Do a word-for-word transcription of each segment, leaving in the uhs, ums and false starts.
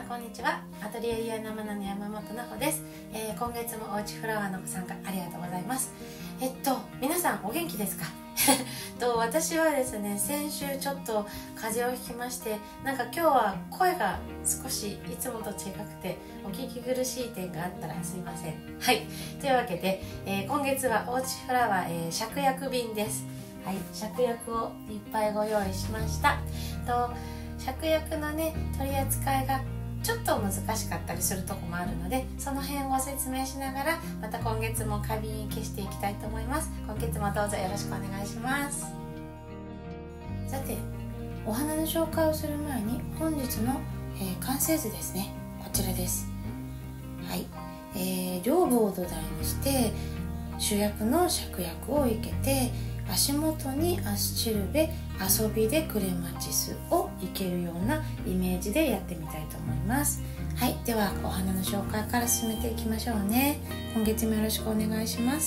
んこんにちは。アトリエイヤー生の山本奈穂です、えー、今月もおうちフラワーのご参加ありがとうございます。えっと皆さんお元気ですか？と私はですね、先週ちょっと風邪をひきまして、なんか今日は声が少しいつもと違くてお聞き苦しい点があったらすいません。はい、というわけで、えー、今月はおうちフラワー、えー、芍薬瓶です。はい、芍薬をいっぱいご用意しました。と芍薬のね取り扱いがちょっと難しかったりするとこもあるので、その辺をご説明しながらまた今月も花瓶消していきたいと思います。今月もどうぞよろしくお願いします。さて、お花の紹介をする前に本日の、えー、完成図ですね、こちらです。はい、えー、両部を土台にして主役の芍薬を生けて、足元にアスチルベ、遊びでクレマチスを生けるようなイメージでやってみたいと思います。はい、ではお花の紹介から進めていきましょうね。今月もよろしくお願いします。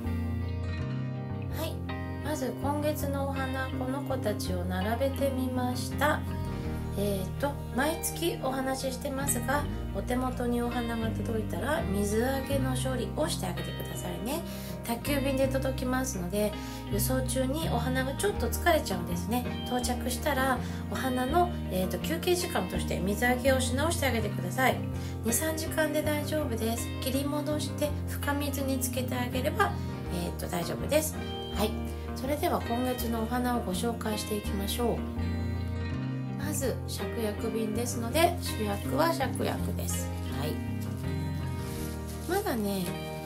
はい、まず今月のお花、この子たちを並べてみました。えーと毎月お話ししてますが、お手元にお花が届いたら水あげの処理をしてあげてくださいね。宅急便で届きますので、輸送中にお花がちょっと疲れちゃうんですね。到着したらお花の、えーと休憩時間として水あげをし直してあげてください。 にさんじかんで大丈夫です。切り戻して深水につけてあげれば、えーと大丈夫です。はい、それでは今月のお花をご紹介していきましょう。まず芍薬瓶ですので、主役は芍薬です。はい、まだね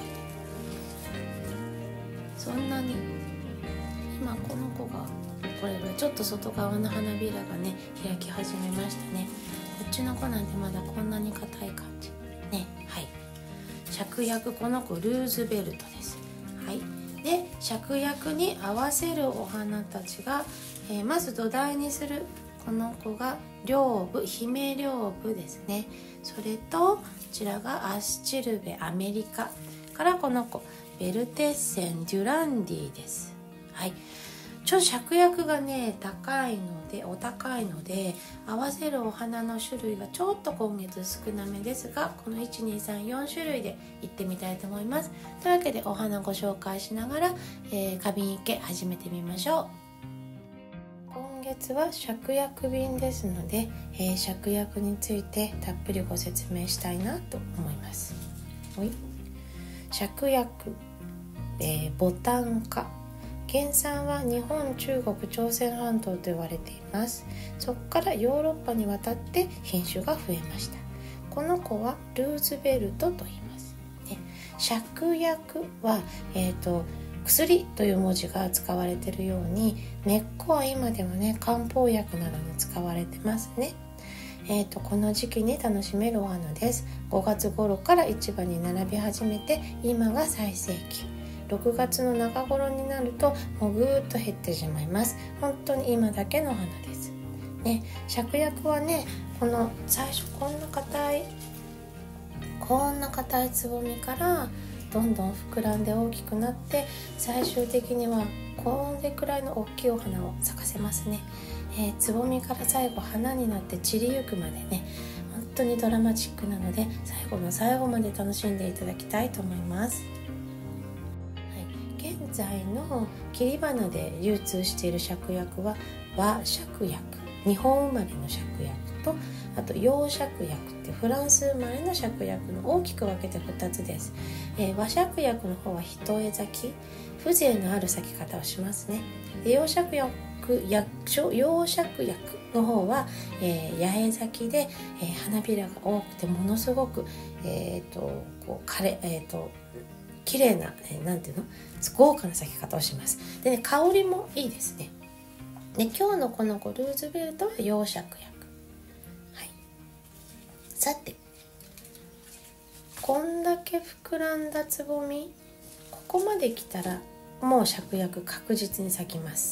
そんなに、今この子がこれがちょっと外側の花びらがね開き始めましたね。こっちの子なんてまだこんなに硬い感じね。はい、芍薬、この子ルーズベルトです。はい、で芍薬に合わせるお花たちが、えー、まず土台にするこの子が両部、姫両部ですね。それとこちらがアスチルベアメリカからこの子ベルテッセンデュランディです。はい、ちょっと芍薬がね高いのでお高いので、合わせるお花の種類がちょっと今月少なめですが、このいちにさんよん種類でいってみたいと思います。というわけでお花ご紹介しながら、えー、花瓶生け始めてみましょう。今月は芍薬瓶ですので、えー、芍薬についてたっぷりご説明したいなと思います。はい、芍薬、えー、ボタン科、原産は日本、中国、朝鮮半島と言われています。そこからヨーロッパに渡って品種が増えました。この子はルーズベルトと言います、ね、芍薬は、えーと薬という文字が使われているように、根っこは今でもね漢方薬などに使われてますね。えーとこの時期に楽しめるお花です。ごがつ頃から市場に並び始めて、今が最盛期。ろくがつの中頃になるともうぐーっと減ってしまいます。本当に今だけの花ですね。芍薬はね、この最初こんな硬いこんな硬いつぼみからどんどん膨らんで大きくなって、最終的にはこれくらいの大きいお花を咲かせますね。えー、つぼみから最後花になって散りゆくまでね、本当にドラマチックなので、最後の最後まで楽しんでいただきたいと思います。はい、現在の切り花で流通している芍薬は和芍薬、日本生まれの芍薬と、あと洋芍薬ってフランス生まれの芍薬の大きく分けてふたつです。えー、和芍薬の方は一重咲き、風情のある咲き方をしますね。で洋芍薬洋芍薬の方は、えー、八重咲きで、えー、花びらが多くてものすごく、えー、とこう枯れ、えー、と綺麗な、えー、なんていうの豪華な咲き方をします。でね、香りもいいですね。で今日のこの子ルーズベルトは洋芍薬。はい、さて、こんだけ膨らんだつぼみ、ここまで来たらもう芍薬確実に咲きます。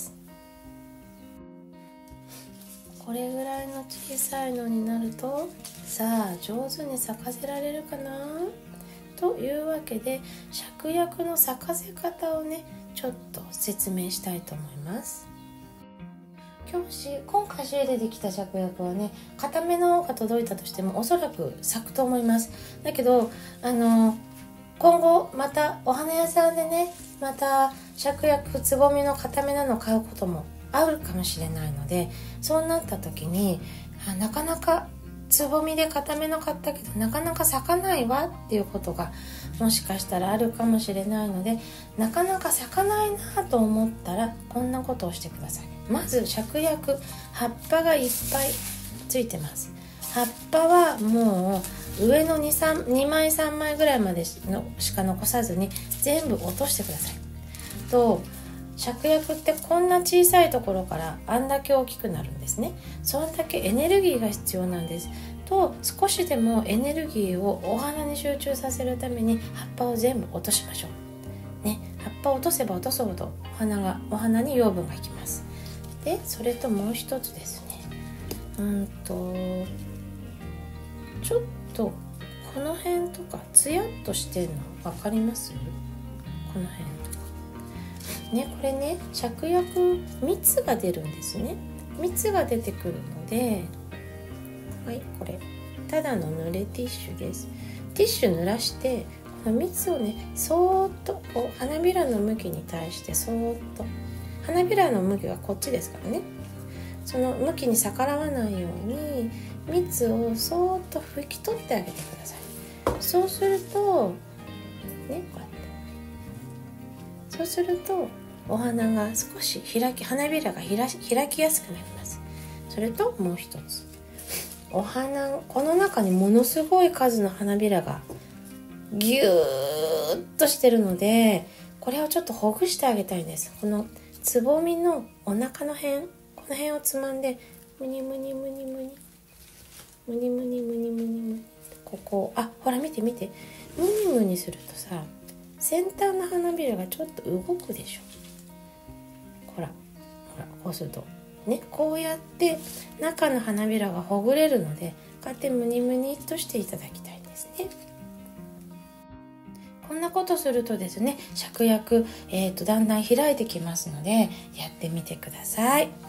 これぐらいの小さいのになると、さあ上手に咲かせられるかなというわけで、芍薬の咲かせ方をねちょっと説明したいと思います。 今日し今回仕入れてきた芍薬はね、固めのが届いたとしてもおそらく咲くと思います。だけどあの今後またお花屋さんでね、また芍薬つぼみの固めなのを買うこともあるかもしれないので、そうなった時にあなかなかつぼみで固めの買ったけどなかなか咲かないわっていうことがもしかしたらあるかもしれないので、なかなか咲かないなと思ったらこんなことをしてください。まず芍薬、葉っぱがいっぱいついてます。葉っぱはもう上の に, さんにまいさんまいぐらいまでのしか残さずに全部落としてください。と芍薬ってこんな小さいところからあんだけ大きくなるんですね。そんだけエネルギーが必要なんです。と少しでもエネルギーをお花に集中させるために葉っぱを全部落としましょう、ね、葉っぱを落とせば落とすほどお花がお花に養分がいきます。でそれともう一つですね、うんとちょっとこの辺とかツヤっとしてるの分かります？この辺とかね、これね芍薬蜜が出るんですね。蜜が出てくるので、はい、これただの濡れティッシュです。ティッシュ濡らしてこの蜜をねそーっとこう花びらの向きに対してそーっと、花びらの向きはこっちですからね、その向きに逆らわないように蜜をそーっと拭き取ってあげてください。そうするとね、こうやってそうするとお花が少し開き花びらが開きやすくなります。それともう一つ、お花この中にものすごい数の花びらがギューッとしてるので、これをちょっとほぐしてあげたいんです。このつぼみのお腹の辺、この辺をつまんでムニムニムニムニムニムニムニムニムニ、ここ、あ、ほら見て見て、ムニムニするとさ、先端の花びらがちょっと動くでしょ。ほらほら、こうするとね、こうやって中の花びらがほぐれるので、こうやってムニムニっとしていただきたいんですね。こんなことするとですね、芍薬、えーと、だんだん開いてきますのでやってみてください。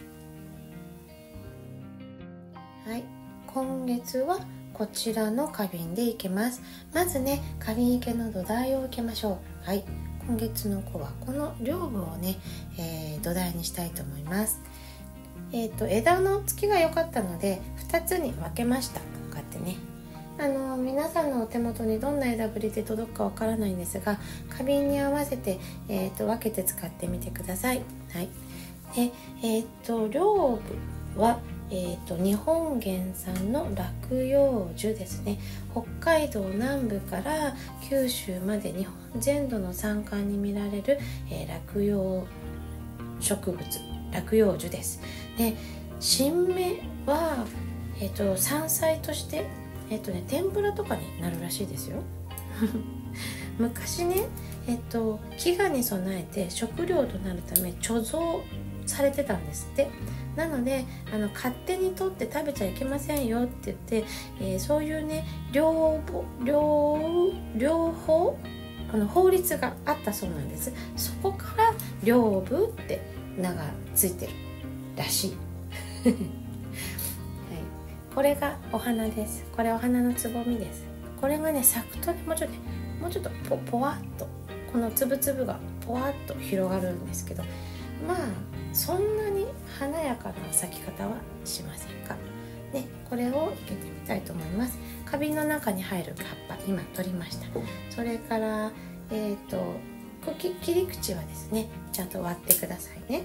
はい、今月はこちらの花瓶でいけます。まずね、花瓶生けの土台を受けましょう。はい、今月の子はこの両部をね、えー、土台にしたいと思います。えーと、枝の付きが良かったのでふたつに分けました。こうやってね、あの皆さんのお手元にどんな枝ぶりで届くかわからないんですが、花瓶に合わせて、えーと、分けて使ってみてください。はい、でえーと、両部はえーと、日本原産の落葉樹ですね。北海道南部から九州まで日本全土の山間に見られる、えー、落葉植物、落葉樹です。で新芽は、えーと、山菜として、えーとね、天ぷらとかになるらしいですよ昔ね、えーと、飢餓に備えて食料となるため貯蔵されてたんですって。なのであの勝手に取って食べちゃいけませんよって言って、えー、そういうね両両両方あの法律があったそうなんです。そこから両部って名がついてるらしい、はい、これがお花です。これお花のつぼみです。これがね咲くとねもうちょっとねもうちょっと ポ, ポワッとこのつぶつぶがポワッと広がるんですけど、まあそんなに華やかな咲き方はしませんかね。これを生けてみたいと思います。花瓶の中に入る葉っぱ今取りました。それからえっと茎切り口はですねちゃんと割ってくださいね。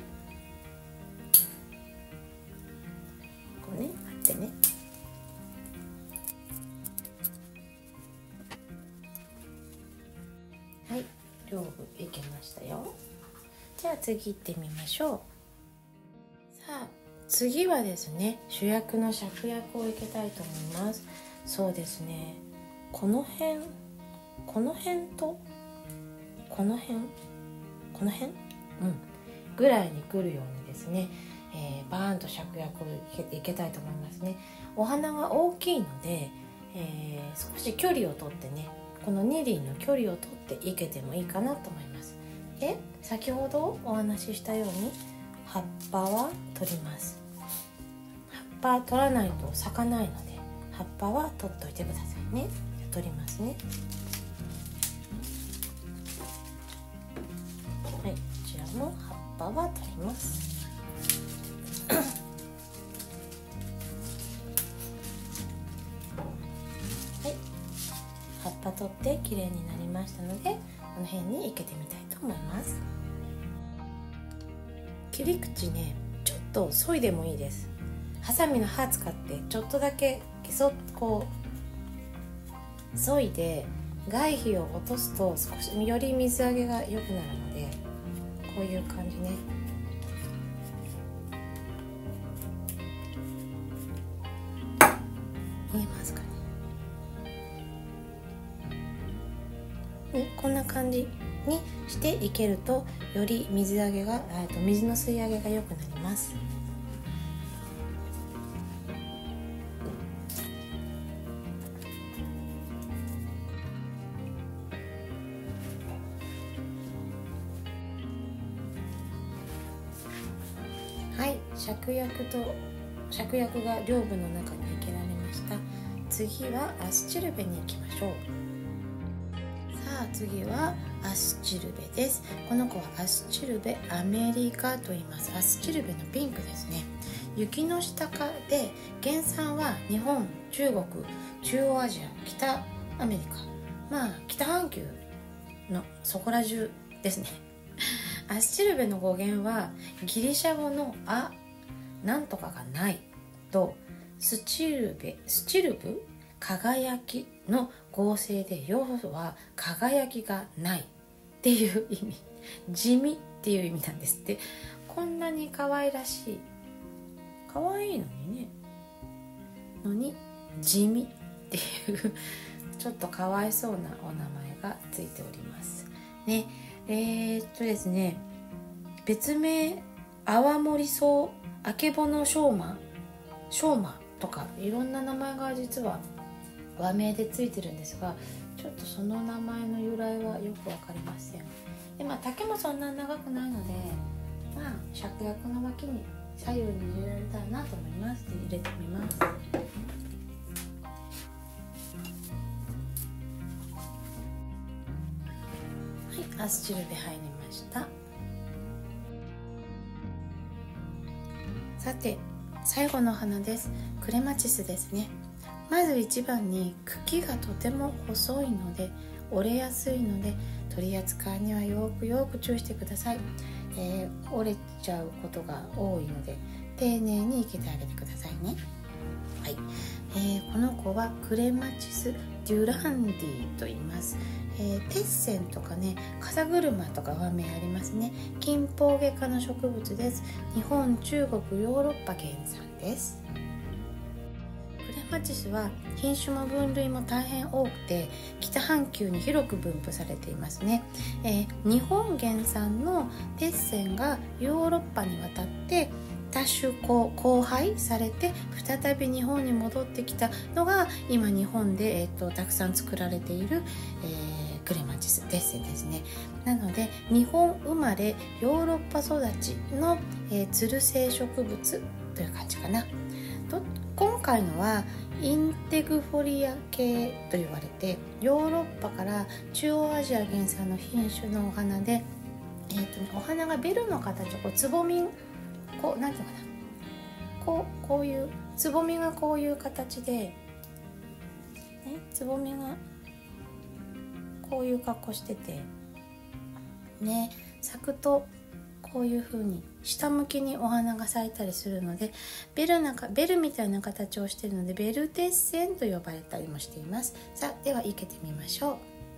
こうね割ってね。はい、両部いけましたよ。じゃあ次行ってみましょう。さあ次はですね、主役の芍薬を生けたいと思います。そうですね、この辺この辺とこの辺この辺うんぐらいに来るようにですね、えー、バーンと芍薬を生け、生けたいと思いますね。お花が大きいので、えー、少し距離をとってね、このに輪の距離をとって生けてもいいかなと思います。で先ほどお話ししたように葉っぱは取ります。葉っぱ取らないと咲かないので、葉っぱは取っといてくださいね。取りますね。はい、こちらも葉っぱは取ります。はい、葉っぱ取って綺麗になりましたので、この辺に生けてみたいと思います。切り口ね、ちょっと削いでもいいです。ハサミの刃使ってちょっとだけゲソッこう削いで外皮を落とすと少しより水揚げが良くなるので、こういう感じね。見えますかね。ね、こんな感じにしていけると、より水揚げが、えっと水の吸い上げが良くなります。はい、芍薬と芍薬が両部の中に生けられました。次はアスチルベに行きましょう。さあ次はアスチルベです。この子はアスチルベアメリカと言います。アスチルベのピンクですね。雪の下科で、原産は日本、中国、中央アジア、北アメリカ、まあ北半球のそこら中ですね。アスチルベの語源はギリシャ語のあなんとかがないとスチルベスチルブ輝きの合成で、要は輝きがないっていう意味、地味っていう意味なんですって。こんなに可愛らしい、可愛いのにねのに地味っていうちょっとかわいそうなお名前がついておりますね。えー、っとですね別名泡盛草、あけぼのしょうま、しょうまとかいろんな名前が実は和名でついてるんですが、ちょっとその名前の由来はよくわかりません。で、まあ丈もそんな長くないので、まあ芍薬の脇に左右に入れられたらなと思います。で入れてみます。アスチルベ入りました。さて最後の花です。クレマチスですね。まず一番に茎がとても細いので折れやすいので、取り扱いにはよくよく注意してください。えー、折れちゃうことが多いので丁寧に生けてあげてくださいね。はい、えー、この子はクレマチスデュランディと言います。えー、鉄線とかね、風車とか和名ありますね。近方下科の植物です。日本、中国、ヨーロッパ原産です。クレマチスは品種も分類も大変多くて、北半球に広く分布されていますね。えー、日本原産の鉄線がヨーロッパに渡って多種交配されて再び日本に戻ってきたのが今日本で、えー、とたくさん作られている、えー、クレマチス鉄線ですね。なので日本生まれヨーロッパ育ちの、えー、つる性植物という感じかな。と今回のはインテグフォリア系と言われて、ヨーロッパから中央アジア原産の品種のお花で、えーとね、お花がベルの形をこうつぼみこうなんていうのかな、こうこういうつぼみがこういう形で、ね、つぼみがこういう格好しててね、咲くとこういう風に下向きにお花が咲いたりするので、ベルなんかベルみたいな形をしているのでベル鉄線と呼ばれたりもしています。さあでは生けてみましょう。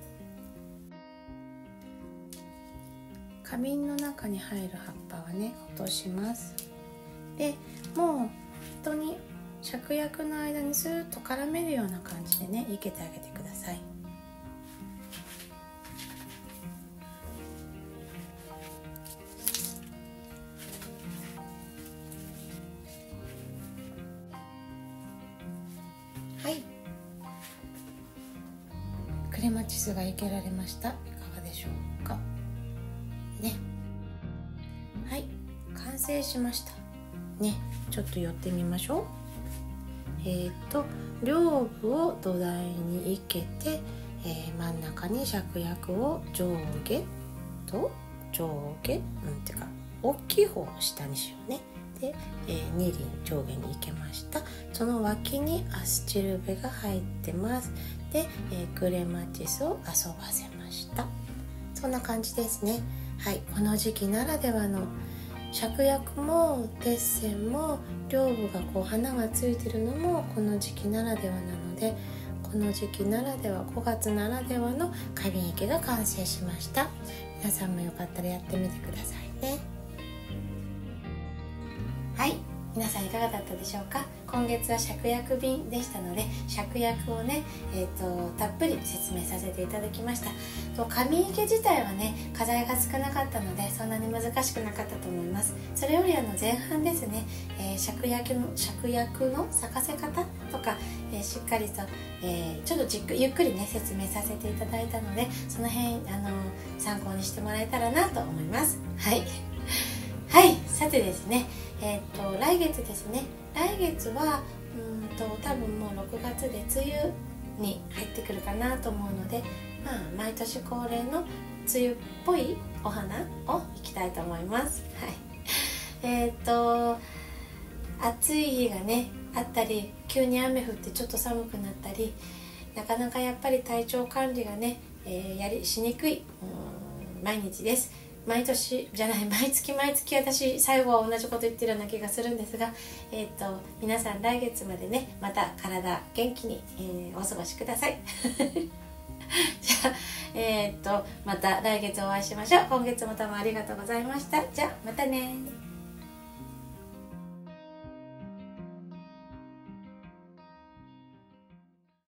花瓶の中に入る葉っぱはね落とします。でもう本当に芍薬の間にスーッと絡めるような感じでね生けてあげてください。はい、クレマチスが生けられました。いかがでしょうかね。はい、完成しましたね。ちょっと寄ってみましょう。えっと両部を土台に生けて、えー、真ん中に芍薬を上下と上下、うんてか大きい方を下にしようね。で、えー、に輪上下に生けました。その脇にアスチルベが入ってます。で、えー、クレマチスを遊ばせました。そんな感じですね。はい、この時期ならではの芍薬も鉄線も両部がこう花がついてるのもこの時期ならではなので、この時期ならでは、ごがつならではの花瓶池が完成しました。皆さんもよかったらやってみてくださいね。はい、皆さんいかがだったでしょうか。今月は芍薬瓶でしたので、芍薬をね、えーと、たっぷり説明させていただきました。と花瓶池自体はね、花材が少なかったのでそんなに難しくなかったと思います。それよりあの前半ですね、えー、芍薬の芍薬の咲かせ方とか、えー、しっかりと、えー、ちょっとじっくゆっくりね説明させていただいたので、その辺あの参考にしてもらえたらなと思います。はいはい、さてですね、えー、と来月ですね、来月はうんと多分もうろくがつで梅雨に入ってくるかなと思うので、まあ、毎年恒例の梅雨っぽいお花をいきたいと思います。はい、えっ、ー、と暑い日がねあったり、急に雨降ってちょっと寒くなったり、なかなかやっぱり体調管理がね、えー、やりしにくいうん毎日です。毎年じゃない毎月毎月私最後は同じこと言ってるような気がするんですが、えー、と皆さん来月までねまた体元気に、えー、お過ごしくださいじゃあ、えー、とまた来月お会いしましょう。今月もどうもありがとうございました。じゃあまたね。